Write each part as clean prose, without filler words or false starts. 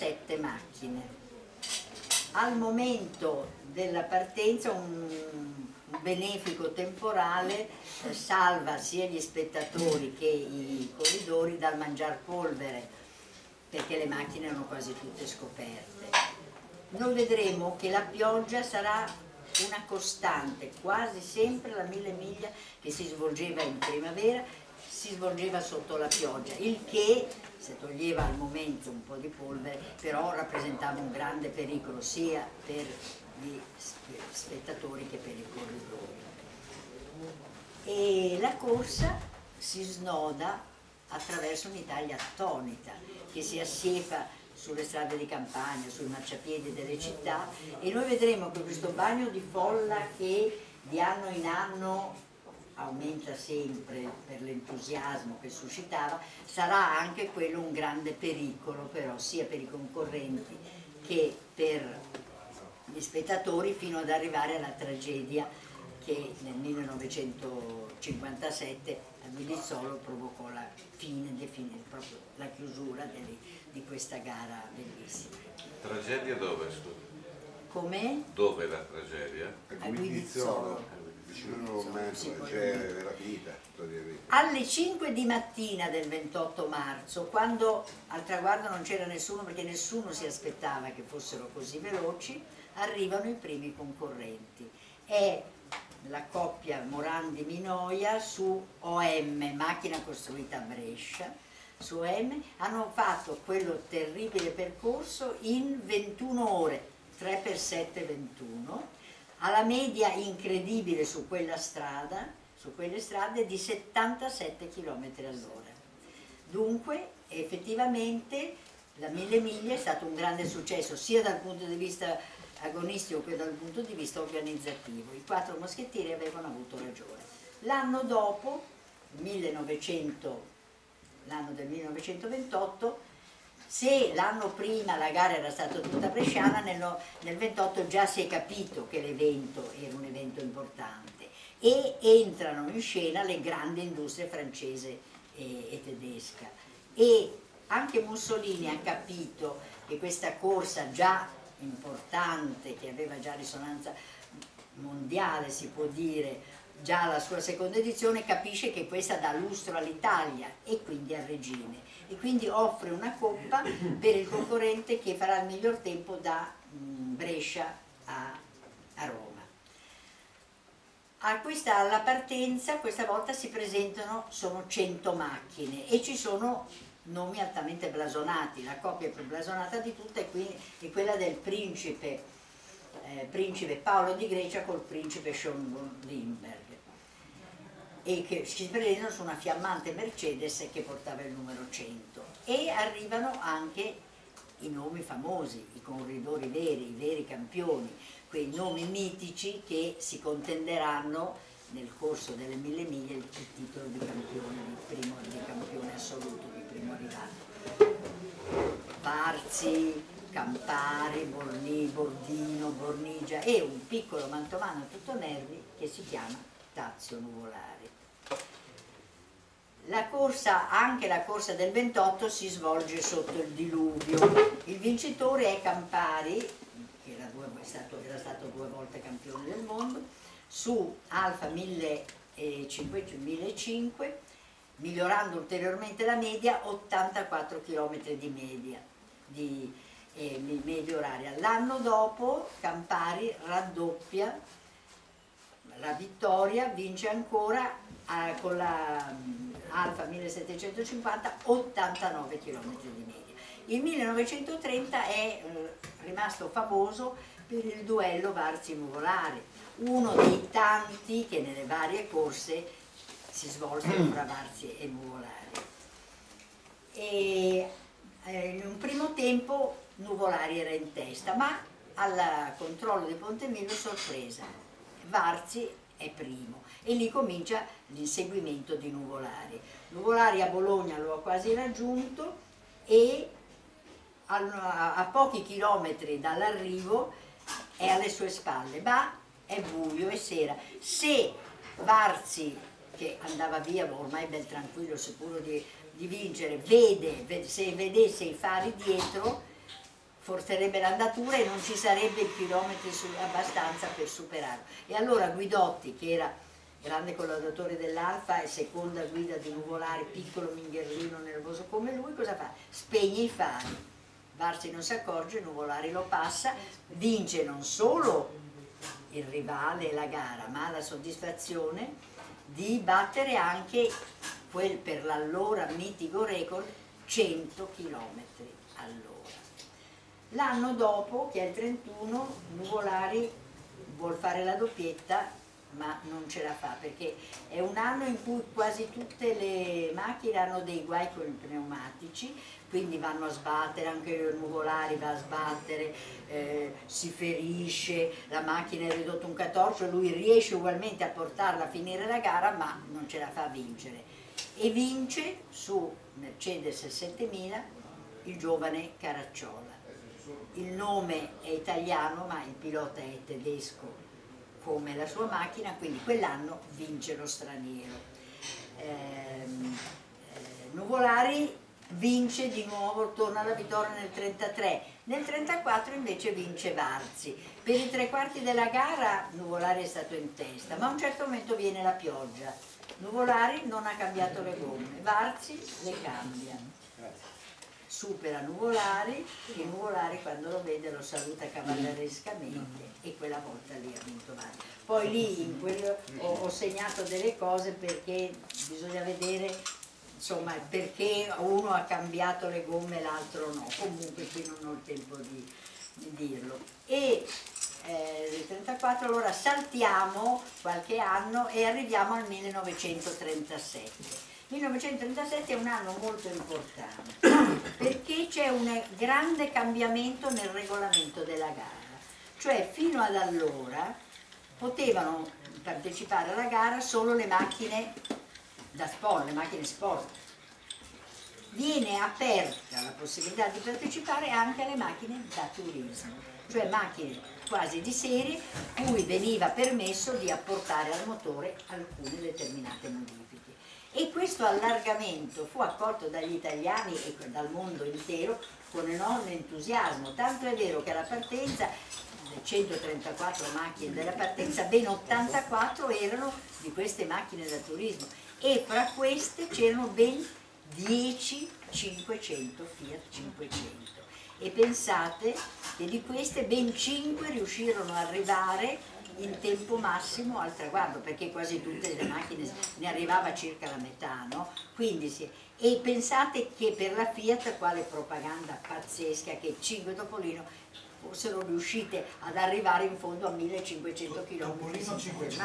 107 macchine. Al momento della partenza un benefico temporale salva sia gli spettatori che i corridori dal mangiar polvere, perché le macchine erano quasi tutte scoperte. Noi vedremo che la pioggia sarà una costante, quasi sempre la 1000 miglia che si svolgeva in primavera si svolgeva sotto la pioggia, il che, se toglieva al momento un po' di polvere, però rappresentava un grande pericolo sia per gli spettatori che per i corridori. E la corsa si snoda attraverso un'Italia attonita che si assiepa sulle strade di campagna, sui marciapiedi delle città, e noi vedremo che questo bagno di folla che di anno in anno aumenta sempre per l'entusiasmo che suscitava, sarà anche quello un grande pericolo però sia per i concorrenti che per gli spettatori, fino ad arrivare alla tragedia che nel 1957 a Milizzolo provocò la fine, proprio la chiusura di questa gara bellissima. Tragedia dove, scusa? Com'è? Dove la tragedia? A Guidizzolo. Alle 5 di mattina del 28 marzo, quando al traguardo non c'era nessuno, perché nessuno si aspettava che fossero così veloci, arrivano i primi concorrenti. È la coppia Morandi-Minoia su OM, macchina costruita a Brescia. Su OM hanno fatto quello terribile percorso in 21 ore, 3x7 21, alla media incredibile su quella strada, su quelle strade di 77 km all'ora. Dunque, effettivamente, la 1000 miglia è stato un grande successo, sia dal punto di vista agonistico che dal punto di vista organizzativo. I 4 moschettieri avevano avuto ragione. L'anno dopo, l'anno del 1928, se l'anno prima la gara era stata tutta bresciana, nel 28 già si è capito che l'evento era un evento importante e entrano in scena le grandi industrie francese e tedesca, e anche Mussolini ha capito che questa corsa già importante, che aveva già risonanza mondiale si può dire, già la sua seconda edizione, capisce che questa dà lustro all'Italia e quindi al regime, e quindi offre una coppa per il concorrente che farà il miglior tempo da Brescia a Roma. Alla partenza questa volta si presentano, sono 100 macchine e ci sono nomi altamente blasonati. La coppia più blasonata di tutte è quella del principe Paolo di Grecia col principe Sean von Limberg, e che si presentano su una fiammante Mercedes che portava il numero 100, e arrivano anche i nomi famosi, i corridori veri, i veri campioni, quei nomi mitici che si contenderanno nel corso delle 1000 miglia il titolo di campione, di campione assoluto, di primo arrivato. Varzi, Campari, Bordino, Bornigia e un piccolo mantovano tutto nervi che si chiama Tazio Nuvolari. La corsa, anche la corsa del 28, si svolge sotto il diluvio. Il vincitore è Campari, che era stato 2 volte campione del mondo, su Alfa 1500, migliorando ulteriormente la media, 84 km di media, di media oraria. L'anno dopo Campari raddoppia la vittoria, vince ancora con la Alfa 1750, 89 km di media. Il 1930 è rimasto famoso per il duello Varzi-Nuvolari, uno dei tanti che nelle varie corse si svolsero tra Varzi e Nuvolari. E in un primo tempo Nuvolari era in testa, ma al controllo di Pontemillo sorpresa, Varzi è primo, e lì comincia l'inseguimento di Nuvolari. Nuvolari a Bologna lo ha quasi raggiunto e a pochi chilometri dall'arrivo è alle sue spalle, ma è buio e sera. Se Varzi, che andava via ormai ben tranquillo, sicuro di vincere, se vedesse i fari dietro, forzerebbe l'andatura e non ci sarebbe chilometri abbastanza per superarlo. E allora Guidotti, che era grande collaudatore dell'Alfa e seconda guida di Nuvolari, piccolo mingherlino nervoso come lui, cosa fa? Spegne i fari. Varzi non si accorge, Nuvolari lo passa, vince non solo il rivale e la gara, ma ha la soddisfazione di battere anche quel per l'allora mitico record 100 km all'ora. L'anno dopo, che è il 31, Nuvolari vuol fare la doppietta, ma non ce la fa, perché è un anno in cui quasi tutte le macchine hanno dei guai con i pneumatici, quindi vanno a sbattere, anche il Nuvolari va a sbattere, si ferisce, la macchina è ridotta un catorcio, lui riesce ugualmente a portarla a finire la gara, ma non ce la fa a vincere. E vince su Mercedes 7000 il giovane Caracciola. Il nome è italiano, ma il pilota è tedesco come la sua macchina, quindi quell'anno vince lo straniero. Nuvolari vince di nuovo, torna alla vittoria nel 33, nel 34 invece vince Varzi. Per i tre quarti della gara Nuvolari è stato in testa, ma a un certo momento viene la pioggia. Nuvolari non ha cambiato le gomme, Varzi le cambia. Supera Nuvolari e Nuvolari quando lo vede lo saluta cavallerescamente e quella volta lì ha vinto Varzi. Poi lì ho segnato delle cose perché bisogna vedere insomma perché uno ha cambiato le gomme e l'altro no, comunque qui non ho il tempo di dirlo. E nel 34 allora saltiamo qualche anno e arriviamo al 1937. 1937 è un anno molto importante perché c'è un grande cambiamento nel regolamento della gara, cioè fino ad allora potevano partecipare alla gara solo le macchine da sport, le macchine sport. Viene aperta la possibilità di partecipare anche alle macchine da turismo, cioè macchine quasi di serie cui veniva permesso di apportare al motore alcune determinate modifiche. E questo allargamento fu accolto dagli italiani e dal mondo intero con enorme entusiasmo, tanto è vero che alla partenza, 134 macchine della partenza, ben 84 erano di queste macchine da turismo e fra queste c'erano ben 10 500 Fiat 500 e pensate che di queste ben 5 riuscirono ad arrivare in tempo massimo al traguardo, perché quasi tutte le macchine ne arrivava circa la metà, no? Quindi e pensate che per la Fiat, quale propaganda pazzesca, che 5 Topolino fossero riuscite ad arrivare in fondo a 1500 km. Topolino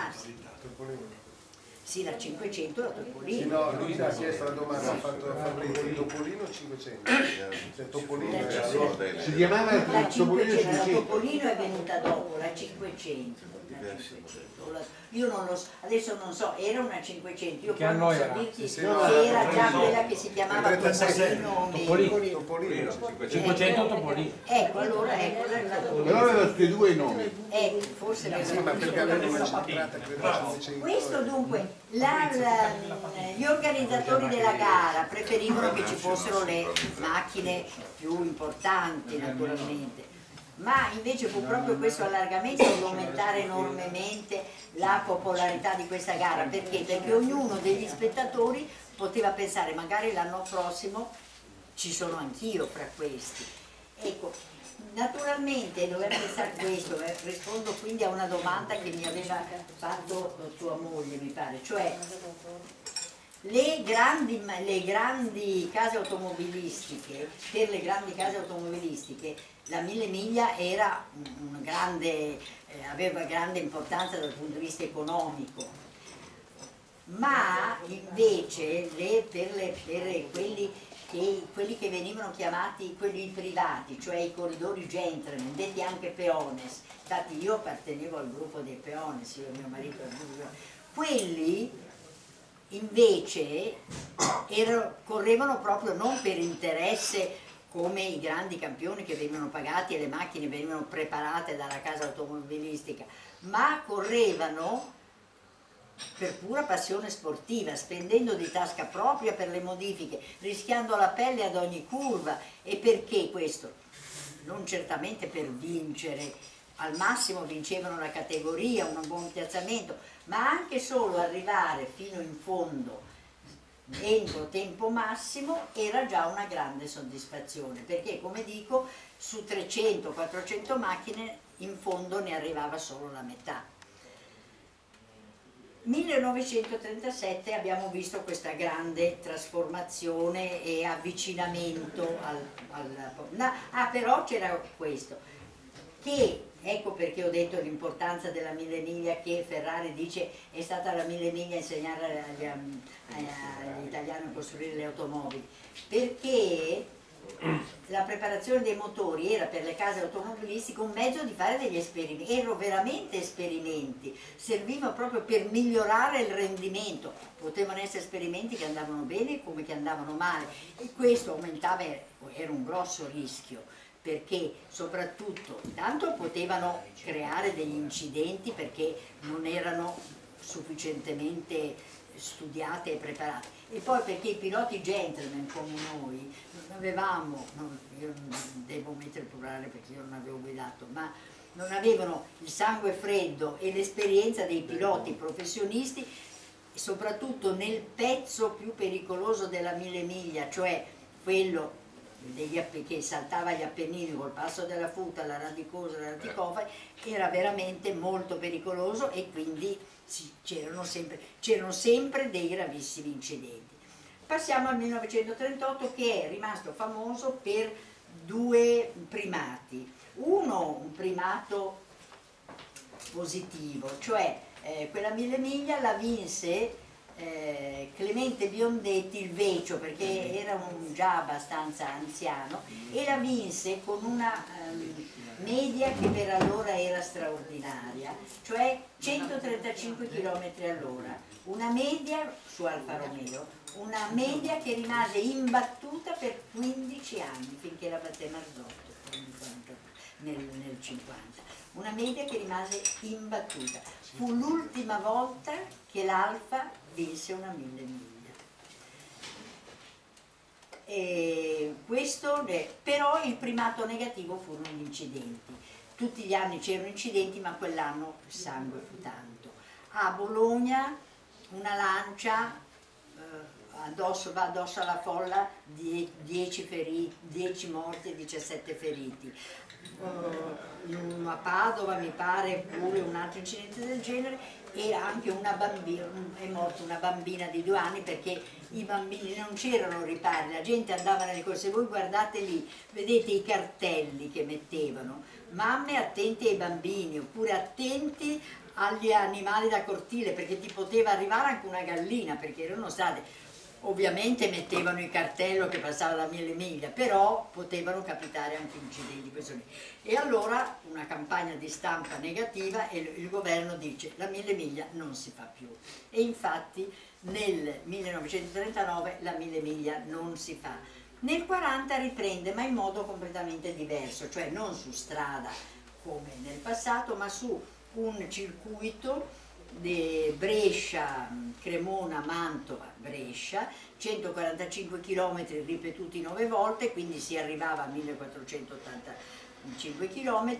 500. Sì, la 500 la Topolino. Sì, no, lui ha chiesto la domanda, ha fatto Fabrizio, Topolino 500. Cioè Topolino si chiamava la Topolino 500, la 500. Topolino è venuta dopo, la 500. Io non lo so, adesso non so, era una 500, io poi non so dirti se era già quella che si chiamava Topolino o meno. Topolino. 500 Topolino. Ecco, allora ecco la Topolino. Però aveva tutti e due i nomi. Ecco, forse Ma perché aveva una centrata, credo, 500. questo dunque, gli organizzatori della gara preferivano che ci fossero le macchine più importanti naturalmente, ma invece fu proprio questo allargamento ad aumentare enormemente la popolarità di questa gara. Perché? Perché ognuno degli spettatori poteva pensare magari l'anno prossimo ci sono anch'io fra questi. Ecco, naturalmente dover pensare questo, rispondo quindi a una domanda che mi aveva fatto tua moglie mi pare, cioè le grandi case automobilistiche, per le grandi case automobilistiche la 1000 miglia era un grande, aveva grande importanza dal punto di vista economico, ma invece per quelli che venivano chiamati quelli privati, cioè i corridori gentleman, detti anche peones, infatti io appartenevo al gruppo dei peones, io e mio marito, quelli invece correvano proprio non per interesse come i grandi campioni che venivano pagati e le macchine venivano preparate dalla casa automobilistica, ma correvano per pura passione sportiva, spendendo di tasca propria per le modifiche, rischiando la pelle ad ogni curva. E perché questo? non certamente per vincere, al massimo vincevano la categoria, un buon piazzamento, ma anche solo arrivare fino in fondo entro tempo massimo era già una grande soddisfazione, perché come dico su 300-400 macchine in fondo ne arrivava solo la metà. 1937 abbiamo visto questa grande trasformazione e avvicinamento però c'era questo, che ecco perché ho detto l'importanza della Mille Miglia, che Ferrari dice è stata la Mille Miglia a insegnare agli italiani a costruire le automobili, perché la preparazione dei motori era per le case automobilistiche un mezzo di fare degli esperimenti, erano veramente esperimenti, servivano proprio per migliorare il rendimento, potevano essere esperimenti che andavano bene come che andavano male, e questo aumentava, era un grosso rischio, perché soprattutto intanto potevano creare degli incidenti perché non erano sufficientemente studiate e preparate, e poi perché i piloti gentleman come noi non avevamo, io non devo mettere il plurale perché io non avevo guidato, ma non avevano il sangue freddo e l'esperienza dei piloti professionisti, soprattutto nel pezzo più pericoloso della Mille Miglia, cioè quello che saltava gli Appennini col passo della Futa, la Radicosa, l'Articofani, era veramente molto pericoloso, e quindi sì, c'erano sempre dei gravissimi incidenti. Passiamo al 1938, che è rimasto famoso per due primati. Uno, un primato positivo, cioè quella Mille Miglia la vinse Clemente Biondetti, il Vecio, perché era già abbastanza anziano, e la vinse con una media che per allora era straordinaria, cioè 135 km all'ora, una media su Alfa Romeo, una media che rimase imbattuta per 15 anni, finché la batté Marzotto nel 50. Una media che rimase imbattuta. Fu l'ultima volta che l'Alfa vinse una Mille Miglia. Però il primato negativo furono gli incidenti. Tutti gli anni c'erano incidenti, ma quell'anno il sangue fu tanto. A Bologna una Lancia va addosso alla folla, 10 morti e 17 feriti. A Padova mi pare pure un altro incidente del genere, e anche è morta una bambina di 2 anni, perché i bambini non c'erano ripari, la gente andava nelle corse, voi guardate lì, vedete i cartelli che mettevano, mamme attenti ai bambini, oppure attenti agli animali da cortile, perché ti poteva arrivare anche una gallina, perché erano state, ovviamente mettevano il cartello che passava da Mille Miglia, però potevano capitare anche incidenti così. E allora una campagna di stampa negativa, e il governo dice la Mille Miglia non si fa più, e infatti nel 1939 la Mille Miglia non si fa. Nel 40 riprende, ma in modo completamente diverso, cioè non su strada come nel passato, ma su un circuito di Brescia, Cremona, Mantova, Brescia, 145 km ripetuti 9 volte, quindi si arrivava a 1485 km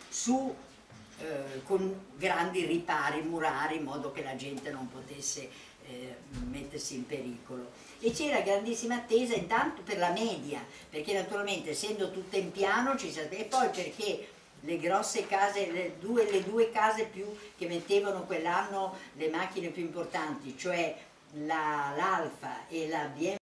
con grandi ripari murari, in modo che la gente non potesse mettersi in pericolo. E c'era grandissima attesa intanto per la media, perché naturalmente essendo tutte in piano e poi perché le grosse case, le due case che mettevano quell'anno le macchine più importanti, cioè l'Alfa e la BMW,